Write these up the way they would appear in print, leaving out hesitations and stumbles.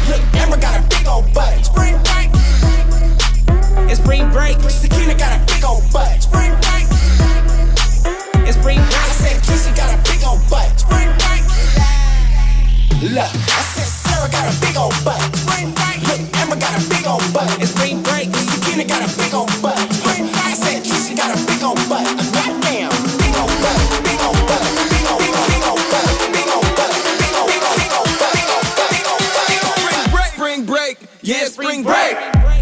Look, Amber got a big old butt. Spring break. It's spring break. Sakina got a big old butt. Spring break. It's spring break. I said Kissy got a big old butt. Spring break. Look, I said Sarah got a big old butt. Spring break. Look, Amber got a big old butt. It's spring break. Sakina got a big old butt. Spring break. I said Kissy got a big old butt. Goddamn, big old butt, big old butt, big old butt, big old butt, big old butt, big old butt, big old butt, big old butt, big old butt. Spring break, yeah, spring break.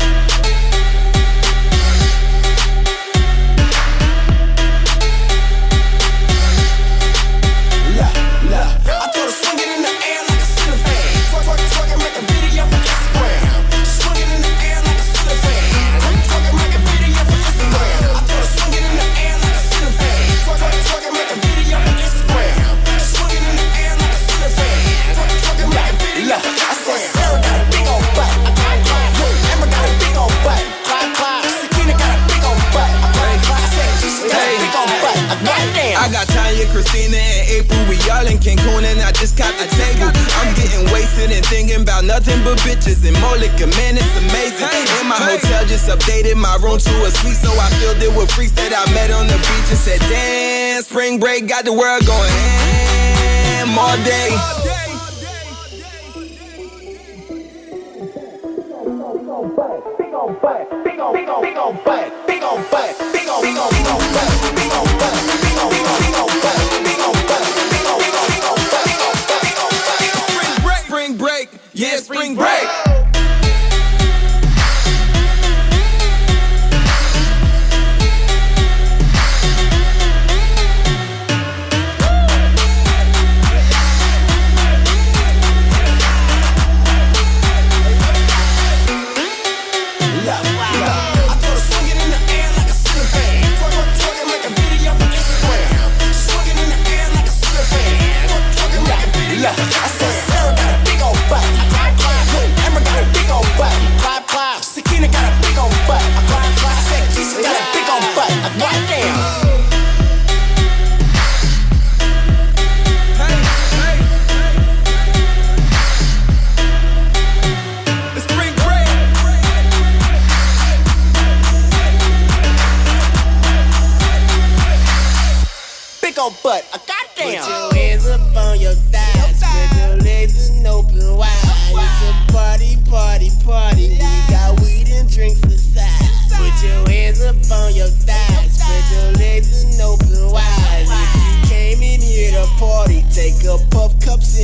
I told her swing it in the air like a ceiling fan. Twerk and make a video for Instagram. Swing it in the air like a ceiling fan. Twerk and make a video for Instagram. I told her swing it in the air like a ceiling fan. Twerk and make a video for Instagram. Swing it in the air like a ceiling fan. Twerk and make a video for Instagram. I said Sarah got a big old butt. Amber got a big old butt. Sakina got a big old butt. I said Kissy got a big old butt. Goddamn. I got Tanya, Christina, and April. We all in Cancun and I just caught the table. I'm getting wasted and thinking about nothing but bitches and more liquor, man, it's amazing. In my hotel, just updated my room to a suite, so I filled it with freaks that I met on the beach and said, damn, spring break got the world going ham all day. Big old butt, big old butt, big old butt, big old butt, big old butt, big old butt, big old butt, big old butt, big old butt, big old butt, big old butt, big old butt. Spring break, yeah, spring break. I said Sarah got a big old butt. Amber got a big old butt. Sakina got a big old butt. I said Kissy got a big old butt. Goddamn. It's spring break. Big old butt. Goddamn. Put your hands up on your thighs, spread your legs and open wide. It's a party, party, party. We got weed and drinks aside. Put your hands up on your thighs, spread your legs and open wide. If you came in here to party, take a puff cup,